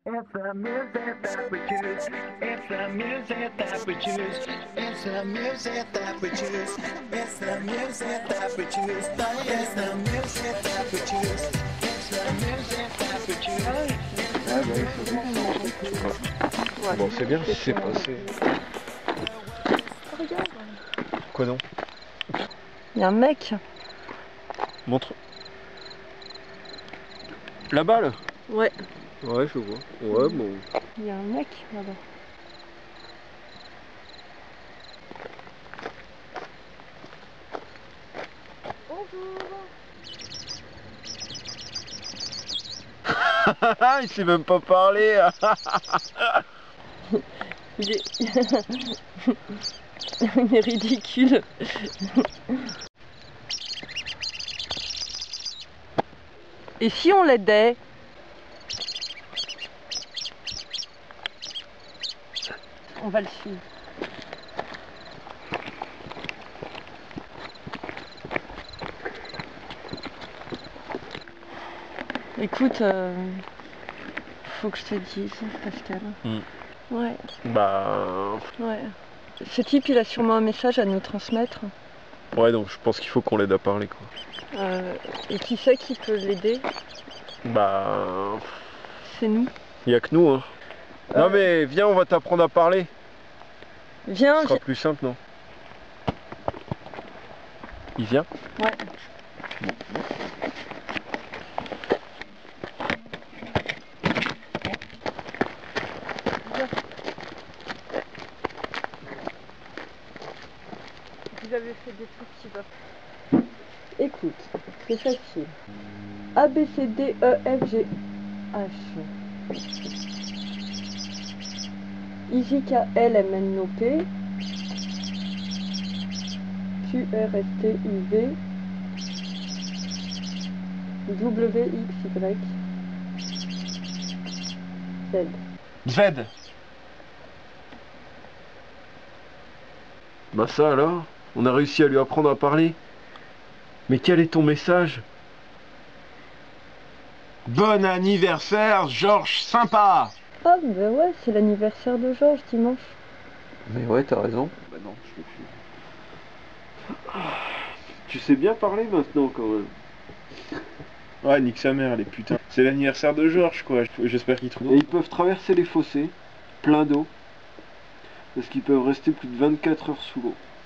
It's the music that we choose. It's the music that we choose. It's the music that we choose. It's the music that we choose. It's the music that we choose. It's the music that we choose. Ah bah oui, bon, c'est bien si c'est passé. Regarde. Quoi donc? Il y a un mec. Montre. Là-bas là? Ouais. Ouais, je vois. Ouais, bon. Il y a un mec là-bas. Il sait même pas parler. Il est... Il est ridicule. Et si on l'aidait? On va le suivre. Écoute, faut que je te dise, Pascal. Ouais. Bah... Ouais. Ce type, il a sûrement un message à nous transmettre. Ouais, donc je pense qu'il faut qu'on l'aide à parler, quoi. Et qui c'est qui peut l'aider? Bah... C'est nous. Il y a que nous, hein. Non mais viens, on va t'apprendre à parler. Viens, Ce sera plus simple, non? Il vient? Ouais. Vous avez fait des trucs qui va. Écoute, c'est facile. A, B, C, D, E, F, G, H. I, J, K, L, M, N, O, P. Q, R, S, T, U, V. W, X, Y. Z. Zved. Bah ça alors, on a réussi à lui apprendre à parler. Mais quel est ton message? Bon anniversaire, Georges sympa! Ah bah ouais, c'est l'anniversaire de Georges dimanche. Mais ouais, t'as raison. Bah non, je le suis. Tu sais bien parler maintenant quand même. Ouais, nique sa mère, les putains. C'est l'anniversaire de Georges, quoi. J'espère qu'ils trouvent. Et ils peuvent traverser les fossés, plein d'eau, parce qu'ils peuvent rester plus de 24 heures sous l'eau.